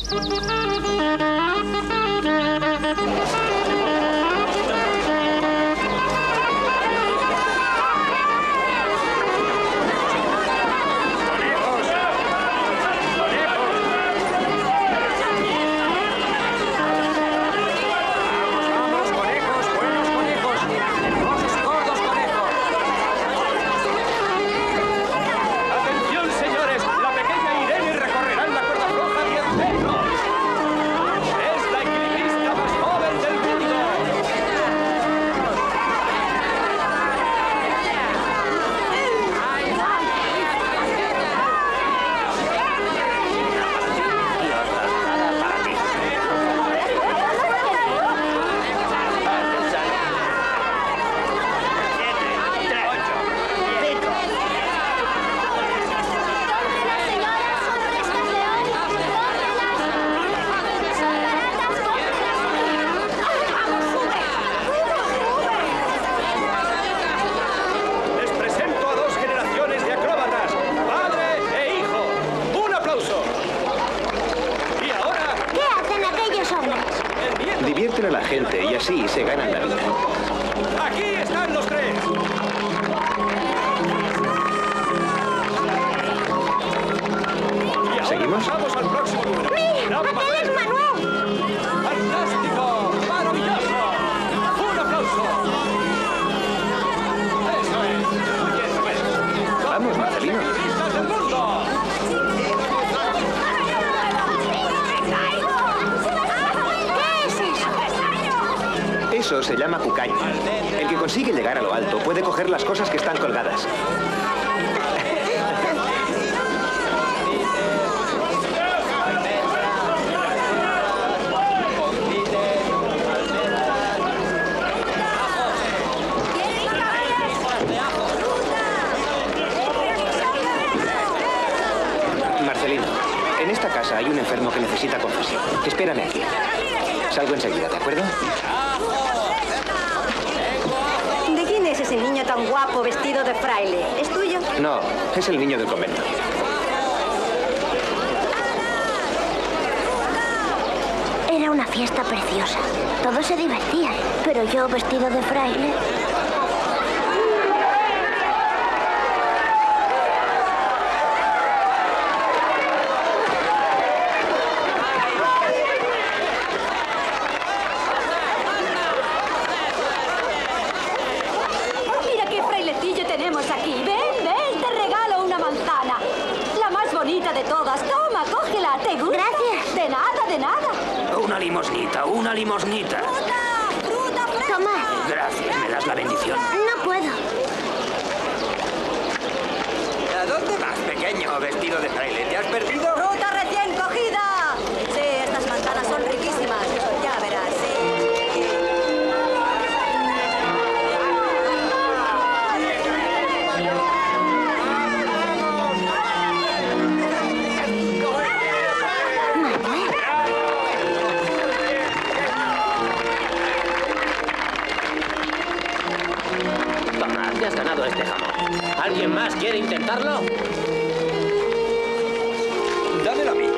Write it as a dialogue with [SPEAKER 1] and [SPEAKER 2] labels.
[SPEAKER 1] Divierten a la gente y así se ganan la vida.
[SPEAKER 2] ¡Aquí están los tres!
[SPEAKER 1] ¿Seguimos?
[SPEAKER 2] Vamos al próximo número.
[SPEAKER 3] ¡Mira! ¡Aquel es Manuel!
[SPEAKER 2] ¡Fantástico! ¡Maravilloso! ¡Un aplauso! ¡Eso es! ¡Muy bien, Rubén!
[SPEAKER 1] Vamos, Marcelino.
[SPEAKER 2] ¡Periodistas del mundo!
[SPEAKER 1] Eso se llama cucaña. El que consigue llegar a lo alto puede coger las cosas que están colgadas. Marcelino, en esta casa hay un enfermo que necesita confesión. Espérame aquí. Salgo enseguida, ¿de acuerdo?
[SPEAKER 3] ¿De quién es ese niño tan guapo vestido de fraile? ¿Es tuyo?
[SPEAKER 1] No, es el niño del convento.
[SPEAKER 4] Era una fiesta preciosa. Todos se divertían, pero yo vestido de fraile...
[SPEAKER 3] Mira qué frailecillo tenemos aquí. Ven, ven, te regalo una manzana. La más bonita de todas. Toma, cógela. ¿Te gusta?
[SPEAKER 4] Gracias.
[SPEAKER 3] De nada, de nada.
[SPEAKER 5] Una limosnita, una limosnita.
[SPEAKER 3] ¡Fruta, fruta!
[SPEAKER 4] Toma.
[SPEAKER 5] Gracias, ¿me das la bendición?
[SPEAKER 4] No puedo.
[SPEAKER 2] ¿A dónde vas, pequeño, vestido de fraile? ¿Te has perdido?
[SPEAKER 3] ¡Fruta recién cogida! Sí, estas manzanas son riquísimas. Ya verás, sí.
[SPEAKER 5] Toma, te has ganado este jamón. ¿Alguien más quiere intentarlo?
[SPEAKER 2] Dámelo a mí.